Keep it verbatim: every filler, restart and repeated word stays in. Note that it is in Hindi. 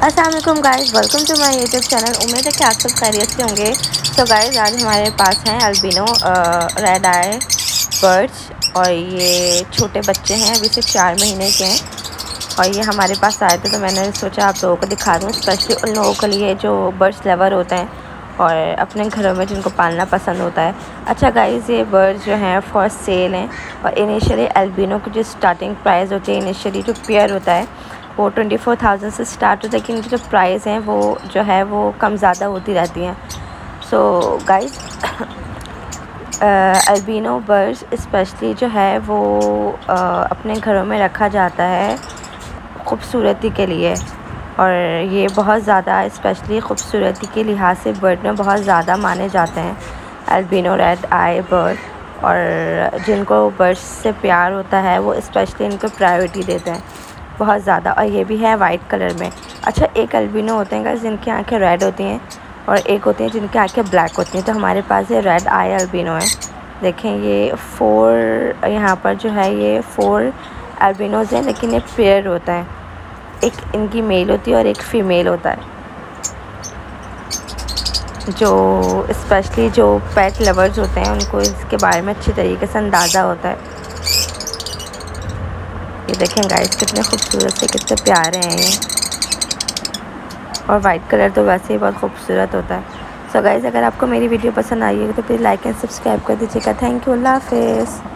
अस्सलाम वालेकुम guys, welcome to my YouTube channel. उम्मीद है कि आप सब खैरियत से होंगे। तो गाइस आज हमारे पास हैं अल्बिनो रेड आई बर्ड्स और ये छोटे बच्चे हैं, अभी से चार महीने के हैं और ये हमारे पास आए थे तो मैंने सोचा आप लोगों को दिखा दूँ, स्पेशली उन लोगों के लिए जो बर्ड्स लवर होते हैं और अपने घरों में जिनको पालना पसंद होता है। अच्छा गाइस, ये बर्ड्स जो हैं फॉर सेल हैं और इनिशियली अल्बिनो की जो स्टार्टिंग प्राइस होती है, इनिशियली जो पेयर होता है वो ट्वेंटी फोर थाउजेंड से स्टार्ट होता है, लेकिन इनकी जो प्राइस हैं वो जो है वो कम ज़्यादा होती रहती हैं। So guys, albino birds specially जो है वो uh, अपने घरों में रखा जाता है ख़ूबसूरती के लिए, और ये बहुत ज़्यादा स्पेशली ख़ूबसूरती के लिहाज से बर्ड में बहुत ज़्यादा माने जाते हैं अल्बिनो रेड आई बर्ड। और जिनको बर्ड्स से प्यार होता है वो स्पेशली इनको प्रायोरिटी देते हैं बहुत ज़्यादा, और ये भी है वाइट कलर में। अच्छा, एक अल्बिनो होते हैं गाइस जिनकी आंखें रेड होती हैं और एक होती हैं जिनकी आंखें ब्लैक होती हैं। तो हमारे पास ये रेड आई अल्बिनो है। देखें, ये फोर यहाँ पर जो है ये फोर अल्बिनोज हैं, लेकिन ये पेयर होता है, एक इनकी मेल होती है और एक फ़ीमेल होता है। जो स्पेशली जो पेट लवर्स होते हैं उनको इसके बारे में अच्छी तरीके से अंदाज़ा होता है। ये देखें गाइस, कितने खूबसूरत से, कितने प्यारे हैं ये, और वाइट कलर तो वैसे ही बहुत खूबसूरत होता है। सो गाइस, अगर आपको मेरी वीडियो पसंद आई है तो प्लीज़ लाइक एंड सब्सक्राइब कर दीजिएगा। थैंक यू, अल्लाह हाफ़िज़।